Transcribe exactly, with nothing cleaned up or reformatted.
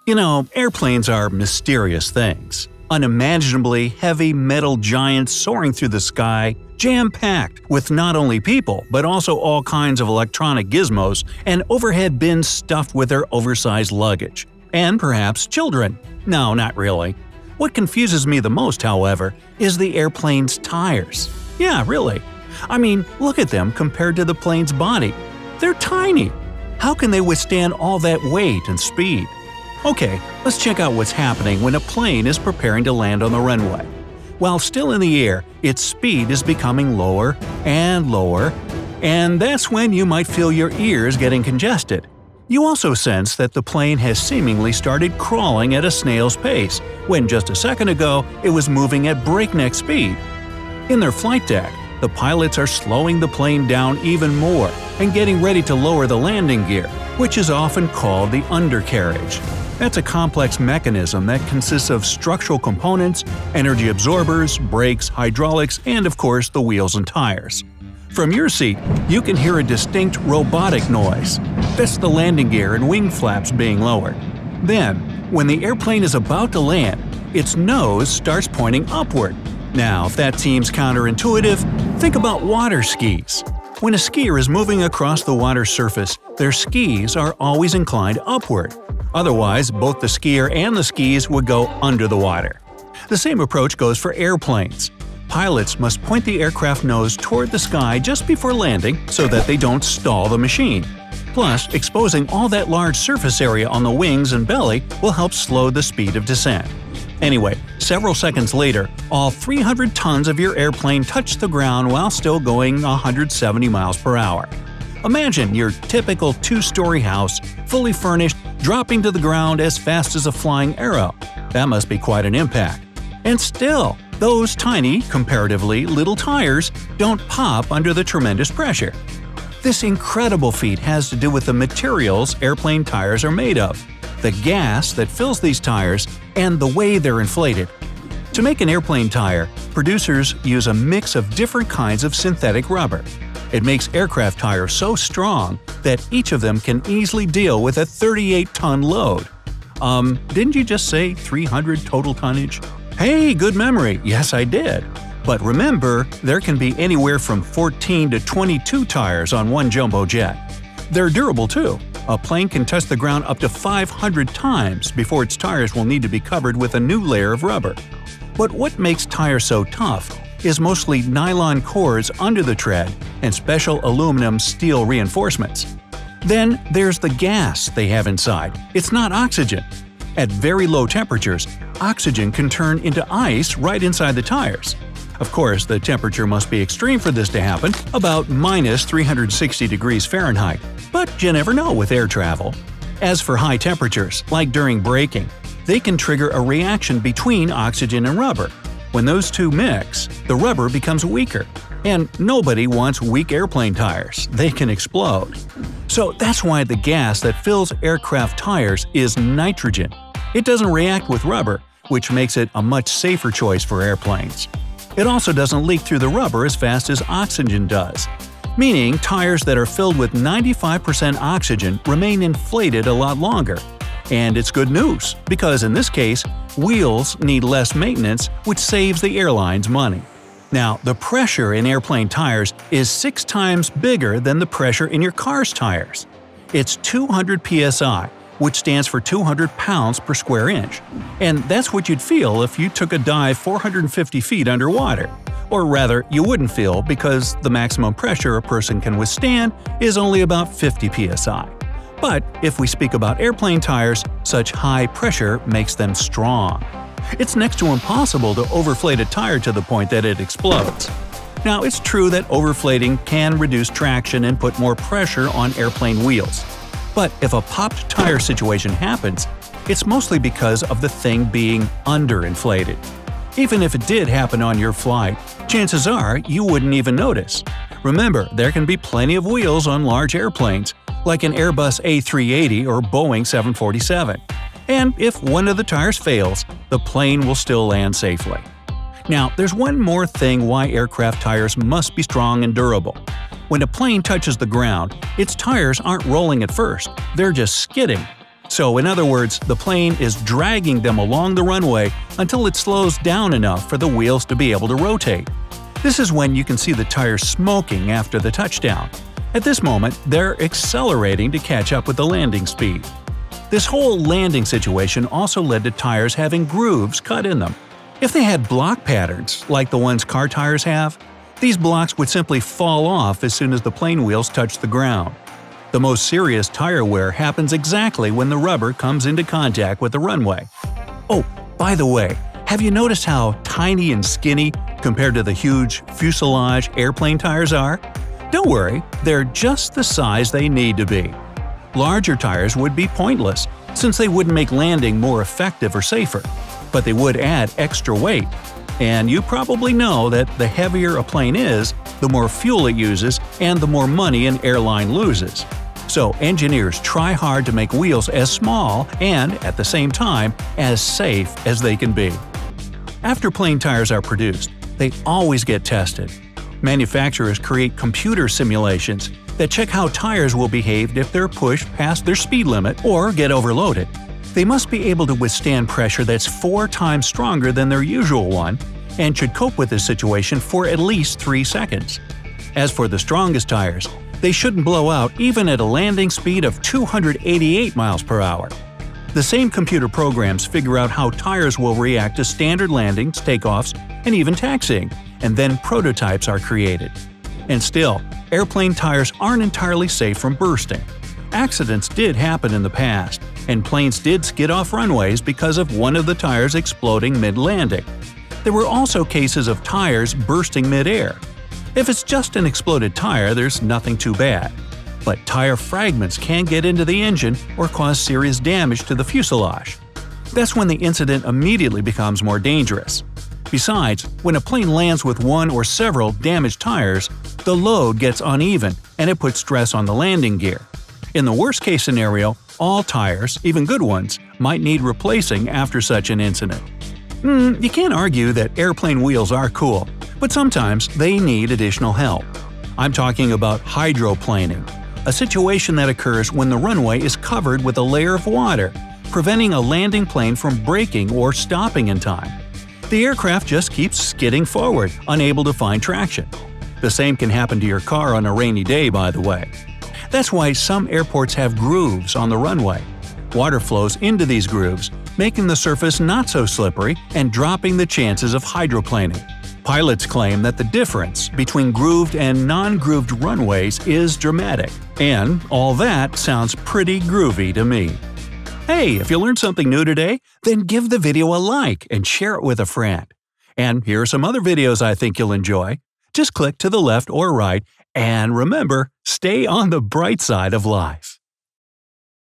You know, airplanes are mysterious things. Unimaginably heavy metal giants soaring through the sky, jam-packed with not only people but also all kinds of electronic gizmos and overhead bins stuffed with their oversized luggage. And perhaps children. No, not really. What confuses me the most, however, is the airplane's tires. Yeah, really. I mean, look at them compared to the plane's body. They're tiny. How can they withstand all that weight and speed? Okay, let's check out what's happening when a plane is preparing to land on the runway. While still in the air, its speed is becoming lower and lower, and that's when you might feel your ears getting congested. You also sense that the plane has seemingly started crawling at a snail's pace, when just a second ago it was moving at breakneck speed. In their flight deck, the pilots are slowing the plane down even more and getting ready to lower the landing gear, which is often called the undercarriage. That's a complex mechanism that consists of structural components, energy absorbers, brakes, hydraulics, and of course the wheels and tires. From your seat, you can hear a distinct robotic noise. That's the landing gear and wing flaps being lowered. Then, when the airplane is about to land, its nose starts pointing upward. Now, if that seems counterintuitive, think about water skis. When a skier is moving across the water surface, their skis are always inclined upward. Otherwise, both the skier and the skis would go under the water. The same approach goes for airplanes. Pilots must point the aircraft nose toward the sky just before landing so that they don't stall the machine. Plus, exposing all that large surface area on the wings and belly will help slow the speed of descent. Anyway, several seconds later, all three hundred tons of your airplane touch the ground while still going one hundred seventy miles per hour. Imagine your typical two-story house, fully furnished, dropping to the ground as fast as a flying arrow. That must be quite an impact. And still, those tiny, comparatively little tires don't pop under the tremendous pressure. This incredible feat has to do with the materials airplane tires are made of, the gas that fills these tires, and the way they're inflated. To make an airplane tire, producers use a mix of different kinds of synthetic rubber. It makes aircraft tires so strong that each of them can easily deal with a thirty-eight ton load. Um, didn't you just say three hundred total tonnage? Hey, good memory, yes I did. But remember, there can be anywhere from fourteen to twenty-two tires on one jumbo jet. They're durable too. A plane can touch the ground up to five hundred times before its tires will need to be covered with a new layer of rubber. But what makes tires so tough is mostly nylon cords under the tread and special aluminum steel reinforcements. Then there's the gas they have inside. It's not oxygen. At very low temperatures, oxygen can turn into ice right inside the tires. Of course, the temperature must be extreme for this to happen, about minus three hundred sixty degrees Fahrenheit, but you never know with air travel. As for high temperatures, like during braking, they can trigger a reaction between oxygen and rubber. When those two mix, the rubber becomes weaker. And nobody wants weak airplane tires, they can explode. So that's why the gas that fills aircraft tires is nitrogen. It doesn't react with rubber, which makes it a much safer choice for airplanes. It also doesn't leak through the rubber as fast as oxygen does, meaning tires that are filled with ninety-five percent oxygen remain inflated a lot longer. And it's good news, because in this case, wheels need less maintenance, which saves the airlines money. Now, the pressure in airplane tires is six times bigger than the pressure in your car's tires. It's two hundred P S I, which stands for two hundred pounds per square inch. And that's what you'd feel if you took a dive four hundred fifty feet underwater. Or rather, you wouldn't feel because the maximum pressure a person can withstand is only about fifty P S I. But if we speak about airplane tires, such high pressure makes them strong. It's next to impossible to overflate a tire to the point that it explodes. Now, it's true that overflating can reduce traction and put more pressure on airplane wheels. But if a popped tire situation happens, it's mostly because of the thing being underinflated. Even if it did happen on your flight, chances are you wouldn't even notice. Remember, there can be plenty of wheels on large airplanes, like an Airbus A three eighty or Boeing seven forty-seven. And if one of the tires fails, the plane will still land safely. Now, there's one more thing why aircraft tires must be strong and durable. When a plane touches the ground, its tires aren't rolling at first, they're just skidding. So in other words, the plane is dragging them along the runway until it slows down enough for the wheels to be able to rotate. This is when you can see the tires smoking after the touchdown. At this moment, they're accelerating to catch up with the landing speed. This whole landing situation also led to tires having grooves cut in them. If they had block patterns, like the ones car tires have, these blocks would simply fall off as soon as the plane wheels touch the ground. The most serious tire wear happens exactly when the rubber comes into contact with the runway. Oh, by the way, have you noticed how tiny and skinny compared to the huge fuselage airplane tires are? Don't worry, they're just the size they need to be. Larger tires would be pointless, since they wouldn't make landing more effective or safer, but they would add extra weight. And you probably know that the heavier a plane is, the more fuel it uses and the more money an airline loses. So engineers try hard to make wheels as small and, at the same time, as safe as they can be. After plane tires are produced, they always get tested. Manufacturers create computer simulations that check how tires will behave if they're pushed past their speed limit or get overloaded. They must be able to withstand pressure that's four times stronger than their usual one and should cope with this situation for at least three seconds. As for the strongest tires, they shouldn't blow out even at a landing speed of two hundred eighty-eight miles per hour. The same computer programs figure out how tires will react to standard landings, takeoffs, and even taxiing, and then prototypes are created. And still, airplane tires aren't entirely safe from bursting. Accidents did happen in the past, and planes did skid off runways because of one of the tires exploding mid-landing. There were also cases of tires bursting mid-air. If it's just an exploded tire, there's nothing too bad. But tire fragments can get into the engine or cause serious damage to the fuselage. That's when the incident immediately becomes more dangerous. Besides, when a plane lands with one or several damaged tires, the load gets uneven and it puts stress on the landing gear. In the worst-case scenario, all tires, even good ones, might need replacing after such an incident. Mm, you can't argue that airplane wheels are cool, but sometimes they need additional help. I'm talking about hydroplaning, a situation that occurs when the runway is covered with a layer of water, preventing a landing plane from braking or stopping in time. The aircraft just keeps skidding forward, unable to find traction. The same can happen to your car on a rainy day, by the way. That's why some airports have grooves on the runway. Water flows into these grooves, making the surface not so slippery and dropping the chances of hydroplaning. Pilots claim that the difference between grooved and non-grooved runways is dramatic, and all that sounds pretty groovy to me. Hey, if you learned something new today, then give the video a like and share it with a friend. And here are some other videos I think you'll enjoy. Just click to the left or right, and remember, stay on the bright side of life.